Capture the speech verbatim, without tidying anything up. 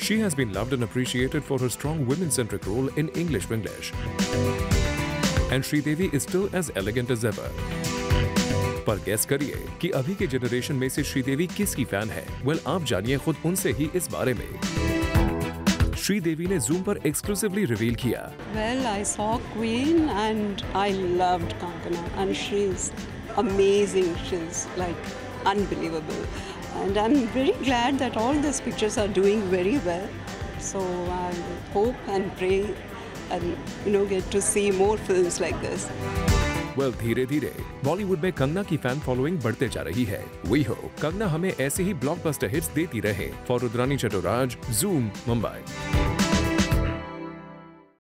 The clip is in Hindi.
She has been loved and appreciated for her strong women-centric role in English Winglish. And Sridevi is still as elegant as ever. पर गेस करिए कि अभी के जनरेशन में से श्रीदेवी किसकी फैन है? वेल well, आप जानिए खुद उनसे ही इस बारे में। श्रीदेवी ने Zoom पर एक्सक्लूसिवली रिवील किया। Well, I saw Queen and I loved Kankana and she's amazing. She's like unbelievable. And I'm very glad that all these pictures are doing very well. So I hope and pray and you know get to see more films like this. Well well, धीरे धीरे बॉलीवुड में कंगना की फैन फॉलोइंग बढ़ते जा रही है। वी होप कंगना हमें ऐसे ही ब्लॉकबस्टर हिट्स देती रहे। For Rudrani Chattoraj, Zoom, Mumbai.